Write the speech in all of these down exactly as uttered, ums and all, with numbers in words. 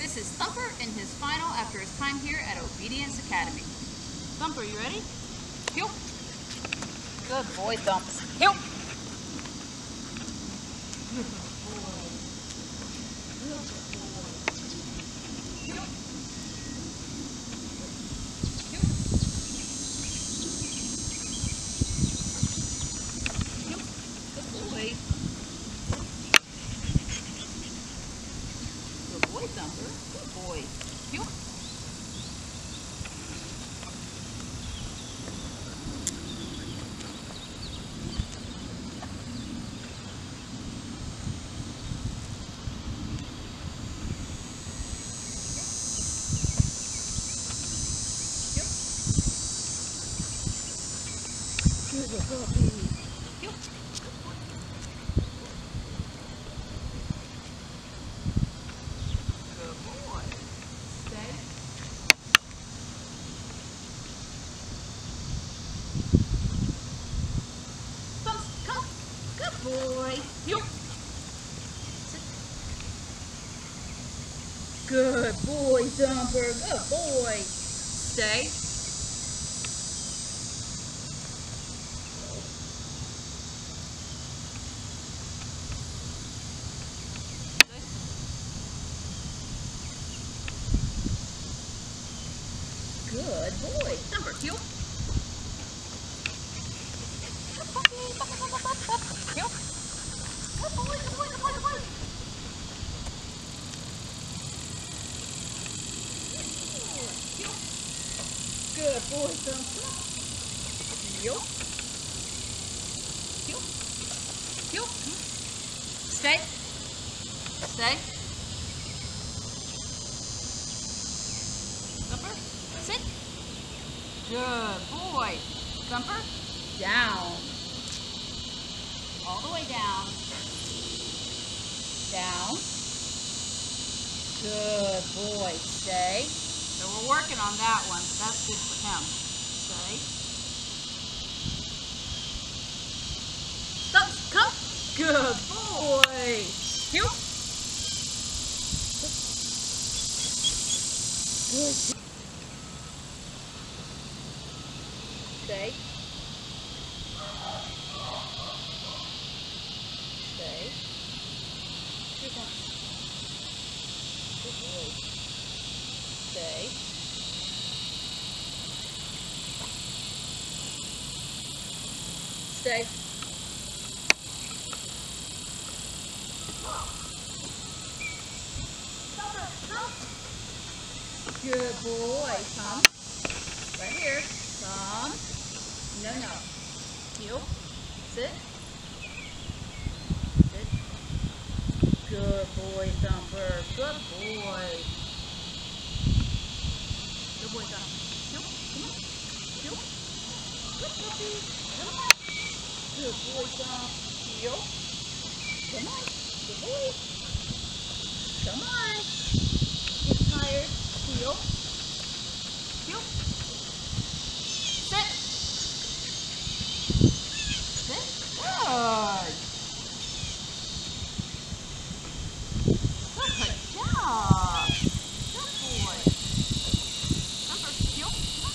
This is Thumper in his final after his time here at Obedience Academy. Thumper, you ready? Heel. Good boy, Thumps. Heel. Good boy. Good boy. Heel. Heel. Heel. Good boy. Good boy, Thumper. Good boy. Heel. Good puppy. Heel. Good boy. Stay. Thumps, come. Good boy. Heel. Sit. Good boy, Thumper. Good boy. Stay. Good boy. Thumper, heel. Good puppy. Up, up, up, up, up. Heel. Good boy, good boy, good boy, good boy. Heel. Good boy, Thumper. Heel. Heel. Heel. Stay. Stay. Thumper, sit. Good boy. Thumper, down. All the way down. Down. Good boy. Stay. So we're working on that one. That's good for him. Stay. Thumps, come. Good boy. Heel. Good. Stay. Stay. Good boy. Good boy. Stay. Stay. Good boy. Come. Right here. Come. No, no. Heel. Sit. Sit. Good boy, Thumper. Good boy. Good boy, Thumper. Heel. Come on. Heel. Good puppy. Come on. Good boy, Thump. Heel. Come on. Good boy. Come on. Get tired. Heel. Heel. Sit. Sit. Good. Good job. Good boy. Thumper, heel.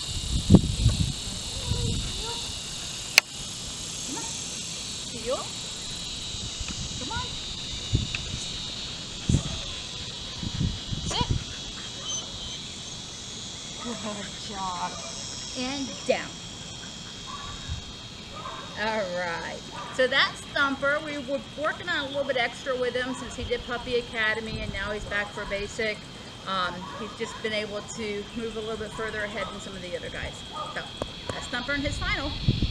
Heel. Come on. Heel. Come on. Sit. Good job. And down. All right. So that's Thumper. We were working on a little bit extra with him since he did Puppy Academy and now he's back for basic. Um, he's just been able to move a little bit further ahead than some of the other guys. So that's Thumper in his final.